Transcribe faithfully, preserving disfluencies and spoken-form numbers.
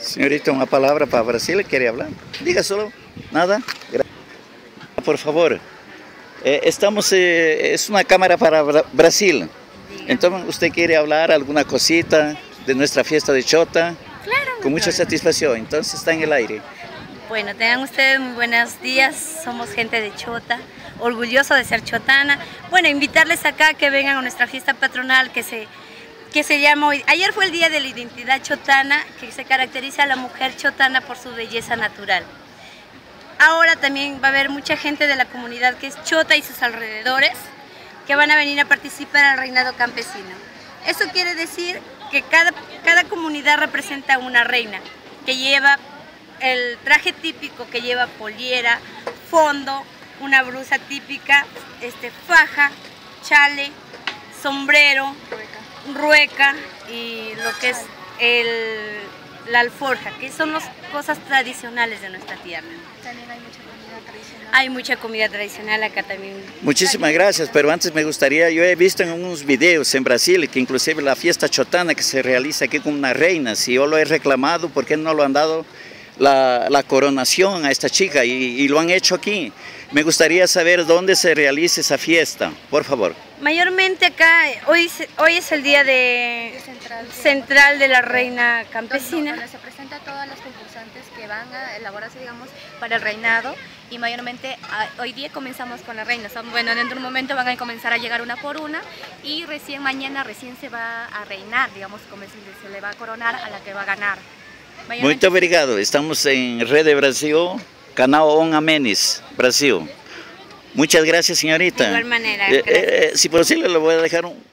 Señorita, una palabra para Brasil, ¿quiere hablar? Diga solo, nada. Gracias. Por favor, eh, estamos, eh, es una cámara para Bra Brasil. Dígame. Entonces, ¿usted quiere hablar alguna cosita de nuestra fiesta de Chota? Claro. Con mucha satisfacción, entonces está en el aire. Bueno, tengan ustedes muy buenos días, somos gente de Chota, orgulloso de ser chotana. Bueno, invitarles acá a que vengan a nuestra fiesta patronal que se, que se llama hoy. Ayer fue el Día de la Identidad Chotana, que se caracteriza a la mujer chotana por su belleza natural. Ahora también va a haber mucha gente de la comunidad que es chota y sus alrededores, que van a venir a participar al reinado campesino. Eso quiere decir que cada, cada comunidad representa una reina, que lleva el traje típico, que lleva pollera, fondo, una blusa típica, este, faja, chale, sombrero, rueca, rueca y lo que es el, la alforja, que son las cosas tradicionales de nuestra tierra. También hay mucha comida tradicional. Hay mucha comida tradicional acá también. Muchísimas gracias, pero antes me gustaría, yo he visto en unos videos en Brasil que inclusive la fiesta chotana que se realiza aquí con una reina, si yo lo he reclamado, ¿por qué no lo han dado la, la coronación a esta chica? Y, y lo han hecho aquí. Me gustaría saber dónde se realiza esa fiesta, por favor. Mayormente acá, hoy, hoy es el día de central, central de la reina campesina. Donde se presenta a todas las concursantes que van a elaborarse, digamos, para el reinado. Y mayormente hoy día comenzamos con la reina. Bueno, dentro de un momento van a comenzar a llegar una por una. Y recién mañana, recién se va a reinar, digamos, como se le va a coronar a la que va a ganar. Muito obrigado. Estamos en Rede Brasil, canal On Amenes, Brasil. Muchas gracias, señorita. De igual manera. Eh, eh, si posible, le voy a dejar un...